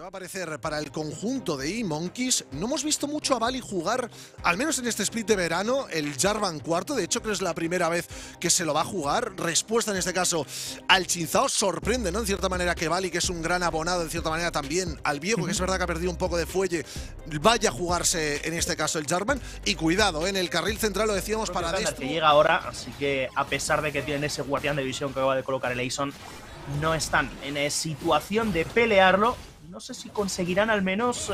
a aparecer para el conjunto de eMonkeys. No hemos visto mucho a Vali jugar, al menos en este split de verano, el Jarvan cuarto. De hecho, creo que es la primera vez que se lo va a jugar. Respuesta en este caso al Chinzao. Sorprende, ¿no? En cierta manera que Vali, que es un gran abonado, en cierta manera también al viejo, que es verdad que ha perdido un poco de fuelle, vaya a jugarse en este caso el Jarvan. Y cuidado, en el carril central lo decíamos para Destru, que llega ahora, así que a pesar de que tienen ese guardián de visión que acaba de colocar el Aeson, no están en situación de pelearlo. No sé si conseguirán al menos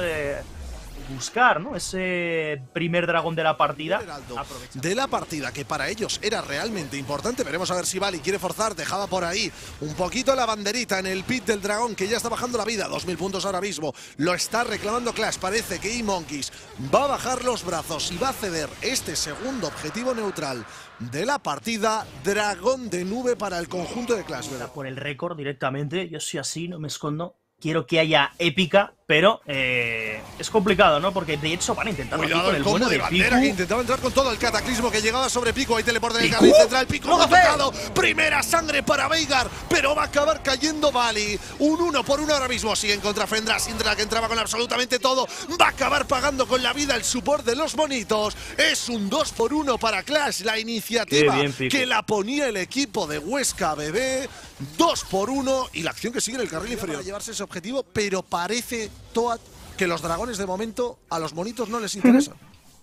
buscar, ¿no?, ese primer dragón de la partida. De la partida, que para ellos era realmente importante. Veremos a ver si Vali quiere forzar. Dejaba por ahí un poquito la banderita en el pit del dragón, que ya está bajando la vida. 2000 puntos ahora mismo. Lo está reclamando Clash. Parece que eMonkeys va a bajar los brazos y va a ceder este segundo objetivo neutral de la partida. Dragón de nube para el conjunto de Clash. Por el récord directamente. Yo soy así, no me escondo. Quiero que haya épica, pero es complicado, ¿no? Porque de hecho van a intentar con el bueno de bandera, que intentaba entrar con todo el cataclismo que llegaba sobre Pico. Ahí teleporta en el carril central. Pico lo ha tocado. Primera sangre para Veigar, pero va a acabar cayendo Vali. Un 1 por 1 ahora mismo. Siguen contra Fendra. Syndra, que entraba con absolutamente todo, va a acabar pagando con la vida el support de los bonitos. Es un 2 por 1 para Clash. La iniciativa que la ponía el equipo de Huesca BB. 2 por 1 y la acción que sigue en el carril inferior. Para llevarse ese objetivo, pero parece Toad que los dragones de momento a los monitos no les interesan.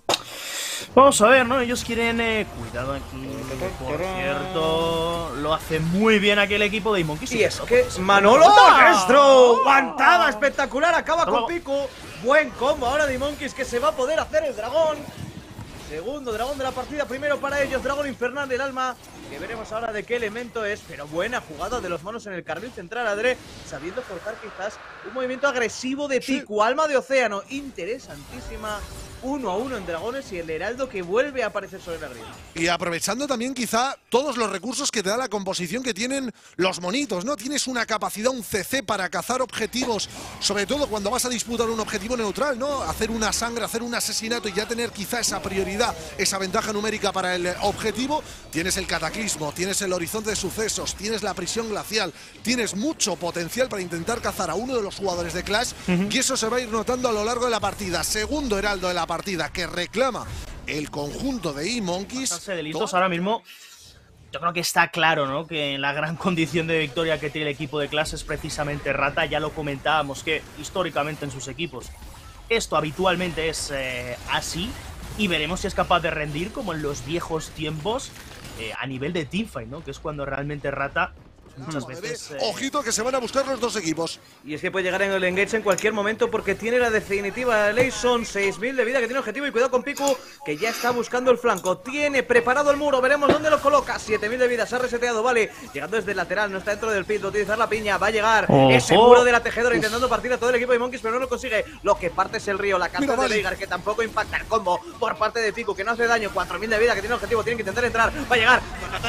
Vamos a ver, ¿no? Ellos quieren… cuidado aquí, por cierto… Lo hace muy bien aquí el equipo de eMonkeys. Y es que Manolo Destru, aguantada espectacular, acaba con Pico. Buen combo ahora de eMonkeys, que se va a poder hacer el dragón. Segundo dragón de la partida, primero para ellos, dragón infernal del alma, que veremos ahora de qué elemento es, pero buena jugada de los manos en el carril central, Adre, sabiendo forzar quizás un movimiento agresivo de Pico, alma de océano, interesantísima. 1 a 1 en dragones y el heraldo que vuelve a aparecer sobre la grilla. Y aprovechando también quizá todos los recursos que te da la composición que tienen los monitos, ¿no? Tienes una capacidad, un CC para cazar objetivos, sobre todo cuando vas a disputar un objetivo neutral, ¿no? Hacer una sangre, hacer un asesinato y ya tener quizá esa prioridad, esa ventaja numérica para el objetivo. Tienes el cataclismo, tienes el horizonte de sucesos, tienes la prisión glacial, tienes mucho potencial para intentar cazar a uno de los jugadores de Clash y eso se va a ir notando a lo largo de la partida. Segundo heraldo de la partida que reclama el conjunto de eMonkeys. Delitos ahora mismo. Yo creo que está claro, ¿no?, que la gran condición de victoria que tiene el equipo de Clash es precisamente Rata. Ya lo comentábamos que históricamente en sus equipos esto habitualmente es así. Y veremos si es capaz de rendir como en los viejos tiempos a nivel de teamfight, ¿no?, que es cuando realmente Rata muchas veces… Ojito que se van a buscar los dos equipos. Y es que puede llegar en el engage en cualquier momento porque tiene la definitiva de Aeson, 6000 de vida que tiene objetivo. Y cuidado con Piku, que ya está buscando el flanco. Tiene preparado el muro, veremos dónde lo coloca. 7000 de vida, se ha reseteado, vale. Llegando desde el lateral, no está dentro del pit, va a utilizar la piña. Va a llegar ese muro de la tejedora intentando partir a todo el equipo de eMonkeys, pero no lo consigue. Lo que parte es el río, la carta de Veigar, que tampoco impacta el combo por parte de Piku, que no hace daño. 4000 de vida que tiene objetivo, tienen que intentar entrar. Va a llegar.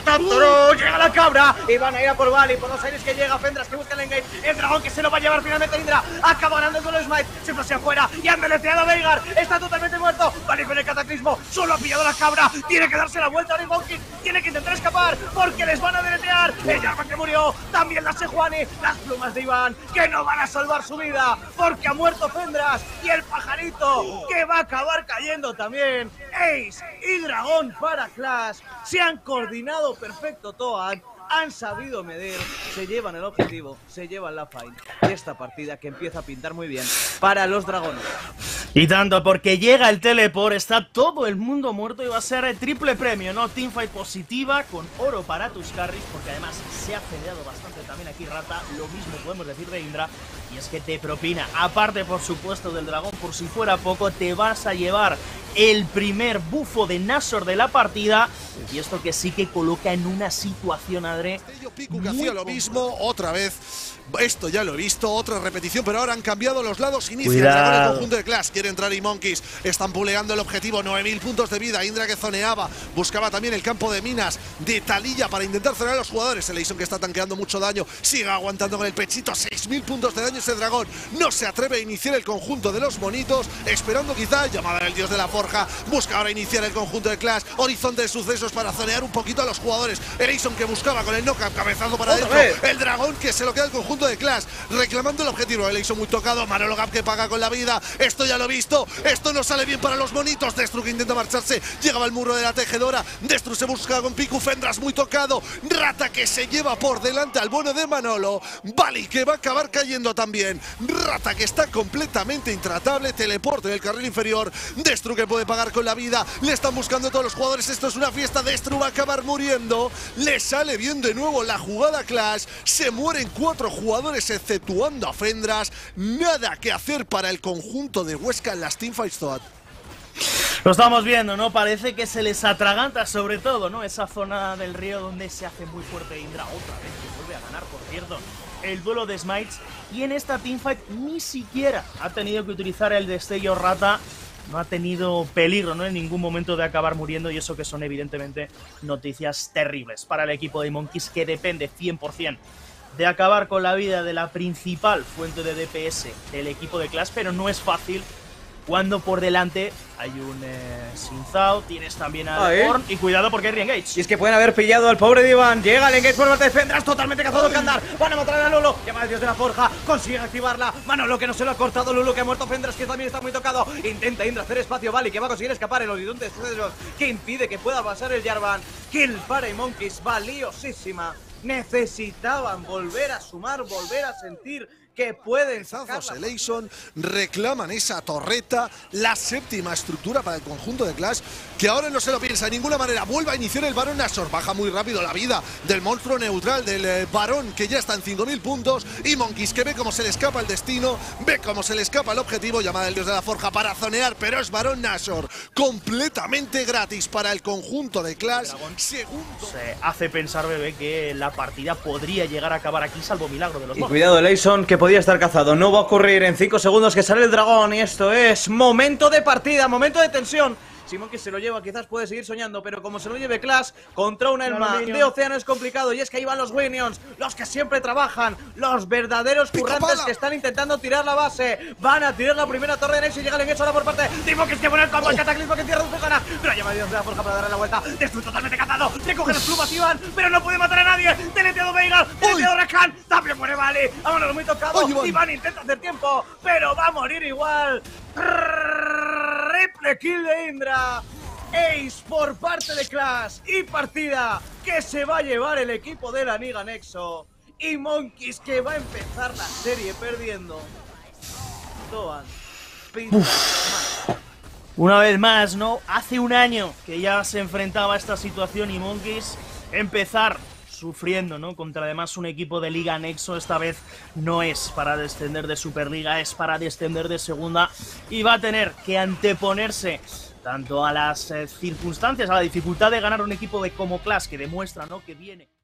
Llega la cabra y van a ir a por Vali, por los aires que llega Fendras, que busca el engage, el dragón que se lo va a llevar finalmente Indra, acaba ganando el duelo de Smite, se hacia afuera y han deleteado a Veigar, está totalmente muerto. Vali con el cataclismo, solo ha pillado la cabra, tiene que darse la vuelta a eMonkeys, tiene que intentar escapar porque les van a deletear. El Jarvan que murió, también la Sejuani, las plumas de Iván que no van a salvar su vida porque ha muerto Fendras y el pajarito que va a acabar cayendo también. Ace y dragón para Clash, se han coordinado perfecto Toad, han sabido medir, se llevan el objetivo, se llevan la fight. Y esta partida que empieza a pintar muy bien para los dragones. Y tanto, porque llega el teleport, está todo el mundo muerto y va a ser el triple premio, ¿no? Teamfight positiva con oro para tus carries, porque además se ha fedeado bastante también aquí Rata. Lo mismo podemos decir de Indra, y es que te propina, aparte por supuesto del dragón, por si fuera poco, te vas a llevar el primer bufo de Nashor de la partida. Y esto que sí que coloca en una situación, Adre, Piku que hacía lo mismo otra vez. Esto ya lo he visto, otra repetición, pero ahora han cambiado los lados. Inicia el dragón el conjunto de Clash. Quiere entrar eMonkeys. Están puleando el objetivo. 9000 puntos de vida. Indra que zoneaba. Buscaba también el campo de minas de Taliyah para intentar zonear a los jugadores. El Aeson que está tanqueando mucho daño. Sigue aguantando con el pechito. 6000 puntos de daño ese dragón. No se atreve a iniciar el conjunto de los monitos. Esperando quizá llamada del dios de la forma. Forja busca ahora iniciar el conjunto de Clash. Horizonte de sucesos para zonear un poquito a los jugadores. Eleison que buscaba con el knockout, cabezazo para adentro. El dragón que se lo queda el conjunto de Clash, reclamando el objetivo. Eleison muy tocado, Manolo Gap que paga con la vida. Esto ya lo he visto, esto no sale bien para los monitos. Destru que intenta marcharse, llegaba el muro de la tejedora. Destru se busca con Piku, Fendras muy tocado. Rata que se lleva por delante al bueno de Manolo. Bali que va a acabar cayendo también. Rata que está completamente intratable. Teleporte en el carril inferior. Destru que puede pagar con la vida. Le están buscando todos los jugadores. Esto es una fiesta. Destru va a acabar muriendo. Le sale bien de nuevo la jugada Clash. Se mueren 4 jugadores exceptuando a Fendras. Nada que hacer para el conjunto de Huesca en las Teamfights Toad. Lo estamos viendo, ¿no? Parece que se les atraganta sobre todo, ¿no? Esa zona del río donde se hace muy fuerte Indra. Otra vez que vuelve a ganar, por cierto, el duelo de Smites. Y en esta teamfight ni siquiera ha tenido que utilizar el destello Rata. No ha tenido peligro, ¿no? En ningún momento de acabar muriendo. Y eso que son evidentemente noticias terribles para el equipo de Monkeys, que depende 100% de acabar con la vida de la principal fuente de DPS del equipo de Clash. Pero no es fácil cuando por delante hay un Xin Zhao, tienes también a Horn, y cuidado porque hay re-engage. Y es que pueden haber pillado al pobre Divan. Llega el engage por parte de Fendras, totalmente cazado el Kandar. Van a matar a Lulu, llama al dios de la forja, consigue activarla. Manolo que no se lo ha cortado, Lulu que ha muerto, Fendras que también está muy tocado. Intenta Indra hacer espacio, Vali que va a conseguir escapar el horizonte que impide que pueda pasar el Jarvan. Kill para y Monkeys, valiosísima. Necesitaban volver a sumar, volver a sentir que pueden Zazos Eleison reclaman esa torreta, la séptima estructura para el conjunto de Clash, que ahora no se lo piensa de ninguna manera. Vuelve a iniciar el Barón Nashor, baja muy rápido la vida del monstruo neutral del Barón, que ya está en 5000 puntos, y Monkeys que ve cómo se le escapa el destino, ve cómo se le escapa el objetivo, llamada el dios de la forja para zonear, pero es Barón Nashor, completamente gratis para el conjunto de Clash. Segundo. Se hace pensar, bebé, que la partida podría llegar a acabar aquí, salvo milagro de los monstruos. Y cuidado, Eleison, que podía estar cazado. No va a ocurrir en 5 segundos que sale el dragón. Y esto es momento de partida, momento de tensión. Simón que se lo lleva, quizás puede seguir soñando, pero como se lo lleve Clash contra un Elma de Océano es complicado. Y es que ahí van los Winions, los que siempre trabajan, los verdaderos currantes que están intentando tirar la base. Van a tirar la primera torre de Nexus y llega el enganche ahora por parte de Monkeys, que pone el combo, el cataclismo que cierra un gana. Pero llama a Dios de la forja para darle la vuelta. Destruye totalmente cazado, recoge las plumas Iván, pero no puede matar a nadie. Deleteado Veigar, deleteado Rakan, también muere Vale. Vámonos, muy tocado. Iván intenta hacer tiempo, pero va a morir igual. Triple kill de Indra. Ace por parte de Clash y partida que se va a llevar el equipo de la Liga Nexo. Y Monkeys que va a empezar la serie perdiendo. Toan. Una vez más, ¿no? Hace un año que ya se enfrentaba a esta situación y Monkeys empezar sufriendo, ¿no? Contra además un equipo de Liga Nexo. Esta vez no es para descender de Superliga, es para descender de Segunda. Y va a tener que anteponerse tanto a las circunstancias, a la dificultad de ganar un equipo de como Clash, que demuestra, ¿no? Que viene